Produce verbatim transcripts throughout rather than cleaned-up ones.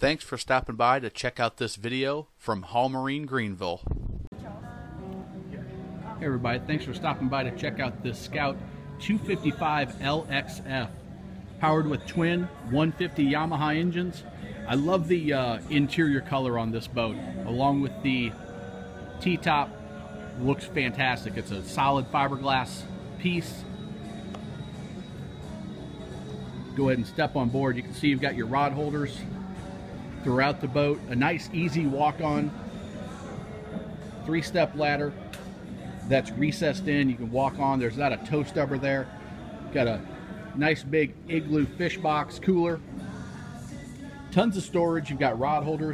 Thanks for stopping by to check out this video from Hall Marine Greenville. Hey everybody, thanks for stopping by to check out this Scout two fifty-five L X F, powered with twin one fifty Yamaha engines. I love the uh, interior color on this boat, along with the T-top. Looks fantastic. It's a solid fiberglass piece. Go ahead and step on board. You can see you've got your rod holders throughout the boat. A nice easy walk-on three-step ladder that's recessed in. You can walk on. There's not a toe stubber there. Got a nice big igloo fish box cooler. Tons of storage. You've got rod holders.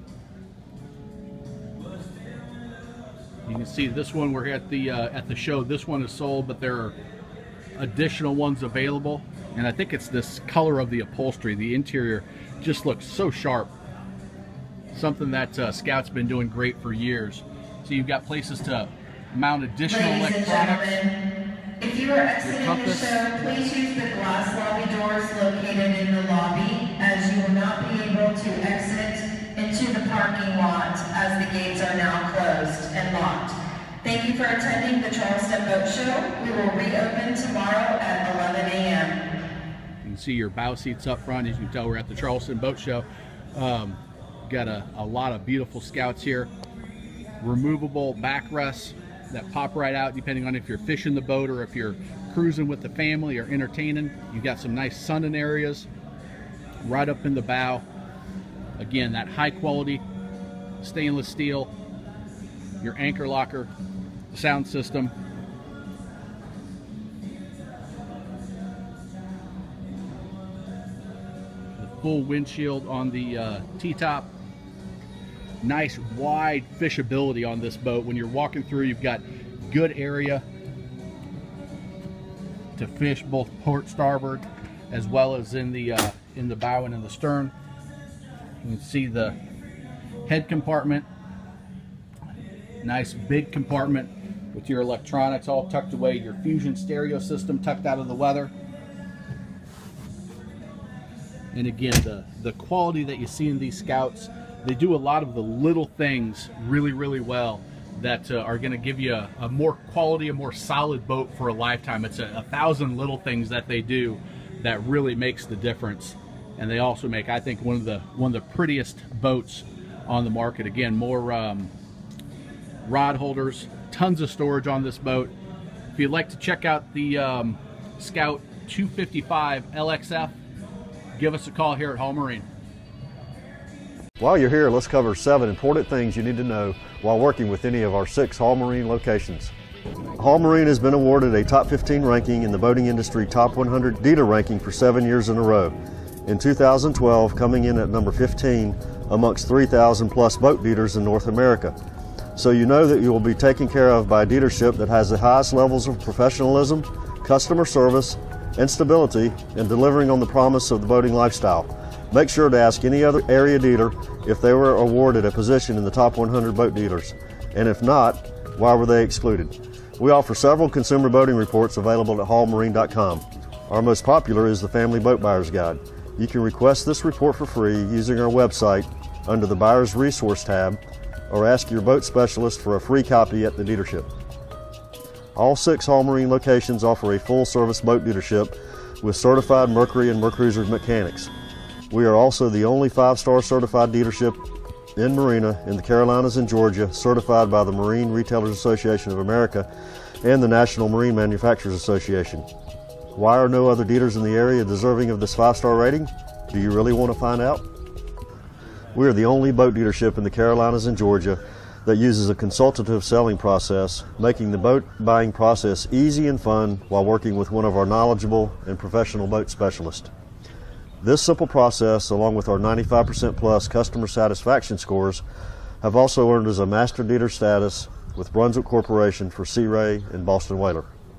You can see this one, we're at the uh, at the show. This one is sold, but there are additional ones available. And I think it's this color of the upholstery. The interior just looks so sharp. Something that uh, Scout's been doing great for years. So you've got places to mount additional Ladies electronics. and gentlemen, if you are exiting the show, please use the glass lobby doors located in the lobby, as you will not be able to exit into the parking lot as the gates are now closed and locked. Thank you for attending the Charleston Boat Show. We will reopen tomorrow at eleven A M You can see your bow seats up front. As you can tell, we're at the Charleston Boat Show. Um, got a, a lot of beautiful Scouts here. Removable backrests that pop right out depending on if you're fishing the boat or if you're cruising with the family or entertaining. You've got some nice sunning areas right up in the bow. Again, that high quality stainless steel, your anchor locker, sound system. The full windshield on the uh, T-top. Nice wide fishability on this boat. When you're walking through, you've got good area to fish both port starboard as well as in the uh, in the bow and in the stern. You can see the head compartment. Nice big compartment with your electronics all tucked away. Your Fusion stereo system tucked out of the weather. And again, the, the quality that you see in these Scouts, they do a lot of the little things really, really well that uh, are going to give you a, a more quality, a more solid boat for a lifetime. It's a, a thousand little things that they do that really makes the difference. And they also make, I think, one of the one of the prettiest boats on the market. Again, more um, rod holders, tons of storage on this boat. If you'd like to check out the um, Scout two fifty-five L X F, give us a call here at Hall Marine. While you're here, let's cover seven important things you need to know while working with any of our six Hall Marine locations. Hall Marine has been awarded a top fifteen ranking in the boating industry top one hundred dealer ranking for seven years in a row. In two thousand twelve, coming in at number fifteen amongst three thousand plus boat dealers in North America. So you know that you will be taken care of by a dealership that has the highest levels of professionalism, customer service, and stability in delivering on the promise of the boating lifestyle. Make sure to ask any other area dealer if they were awarded a position in the top one hundred boat dealers. And if not, why were they excluded? We offer several consumer boating reports available at hall marine dot com. Our most popular is the Family Boat Buyer's Guide. You can request this report for free using our website under the Buyer's Resource tab, or ask your boat specialist for a free copy at the dealership. All six Hall Marine locations offer a full-service boat dealership with certified Mercury and MerCruiser mechanics. We are also the only five-star certified dealership in Marina in the Carolinas and Georgia, certified by the Marine Retailers Association of America and the National Marine Manufacturers Association. Why are no other dealers in the area deserving of this five-star rating? Do you really want to find out? We are the only boat dealership in the Carolinas and Georgia that uses a consultative selling process, making the boat buying process easy and fun while working with one of our knowledgeable and professional boat specialists. This simple process, along with our ninety-five percent plus customer satisfaction scores, have also earned us a master dealer status with Brunswick Corporation for Sea Ray and Boston Whaler.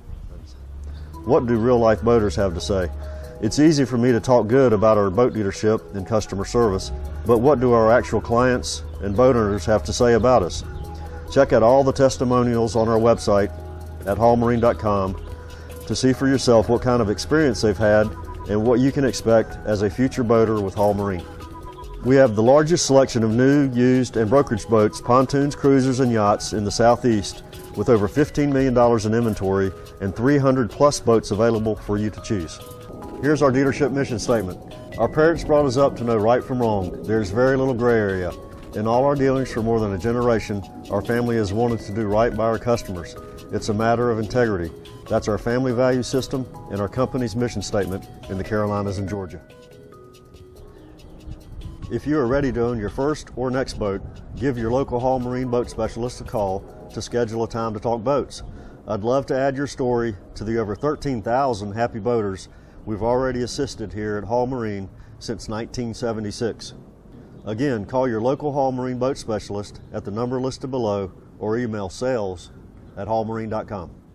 What do real-life boaters have to say? It's easy for me to talk good about our boat dealership and customer service, but what do our actual clients and boat owners have to say about us? Check out all the testimonials on our website at hall marine dot com to see for yourself what kind of experience they've had and what you can expect as a future boater with Hall Marine. We have the largest selection of new, used, and brokerage boats, pontoons, cruisers, and yachts in the Southeast, with over fifteen million dollars in inventory and three hundred plus boats available for you to choose. Here's our dealership mission statement. Our parents brought us up to know right from wrong. There's very little gray area. In all our dealings for more than a generation, our family has wanted to do right by our customers. It's a matter of integrity. That's our family value system and our company's mission statement in the Carolinas and Georgia. If you are ready to own your first or next boat, give your local Hall Marine boat specialist a call to schedule a time to talk boats. I'd love to add your story to the over thirteen thousand happy boaters we've already assisted here at Hall Marine since nineteen seventy-six. Again, call your local Hall Marine boat specialist at the number listed below or email sales at hall marine dot com.